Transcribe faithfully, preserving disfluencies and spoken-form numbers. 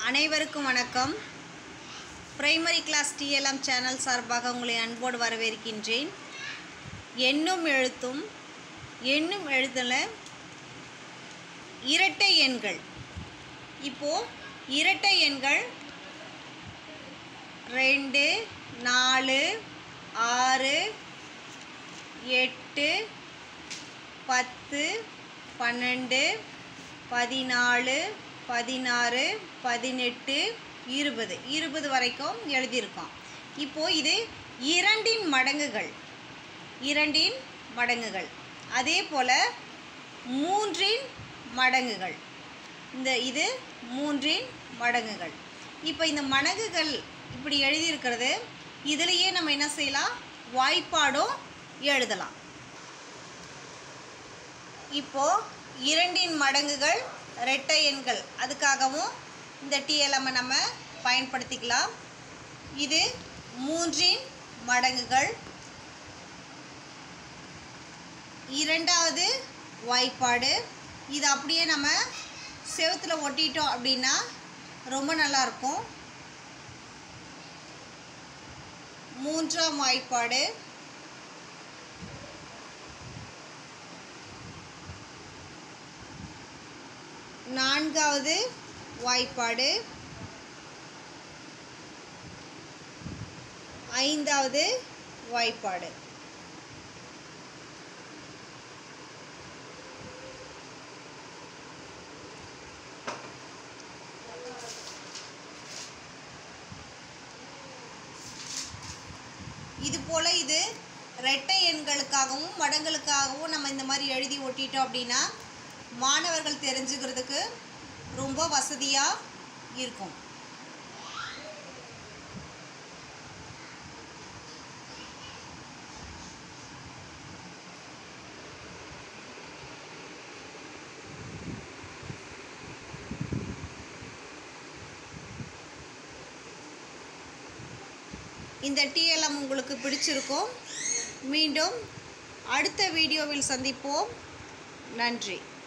அனைவருக்கும் வணக்கம். Primary class DLM channel சார்பாக உங்களை அன்போடு வரவேற்கின்றேன். எண்ணும் எழுத்தும் எண்ணும் எழுத்துல இரட்டை எண்கள். இப்போது இரட்டை எண்கள் ரெண்டு, நாலு, ஆறு, எட்டு, பத்து, பன்னெண்டு, பதினாலு, பதினாறு, பதினெட்டு, இருபது இருபது வரைக்கும் எழுதியிருக்கோம். இப்போது இது இரண்டின் மடங்குகள் இரண்டின் மடங்குகள் அதே போல் மூன்றின் மடங்குகள். இந்த இது மூன்றின் மடங்குகள். இப்போ இந்த மடங்குகள் இப்படி எழுதியிருக்கிறது. இதிலேயே நம்ம என்ன செய்யலாம், வாய்ப்பாடும் எழுதலாம். இப்போது இரண்டின் மடங்குகள் இரட்டை எண்கள், அதுக்காகவும் இந்த டிஎல்எம் நம்ம பயன்படுத்திக்கலாம். இது மூன்றின் மடங்குகள். இரண்டாவது வாய்ப்பாடு. இது அப்படியே நம்ம செவுத்தில் ஒட்டிட்டோம் அப்படின்னா ரொம்ப நல்லாயிருக்கும். மூன்றாம் வாய்ப்பாடு. நான்காவது வாய்ப்பாடு. ஐந்தாவது வாய்ப்பாடு. இது போல் இது இரட்டை எண்களுக்காகவும் மடங்களுக்காகவும் நம்ம இந்த மாதிரி எழுதி ஒட்டிட்டோம் அப்படின்னா மாணவர்கள் தெரிஞ்சுக்கிறதுக்கு ரொம்ப வசதியாக இருக்கும். இந்த டிஎல்எம் உங்களுக்கு பிடிச்சிருக்கும். மீண்டும் அடுத்த வீடியோவில் சந்திப்போம். நன்றி.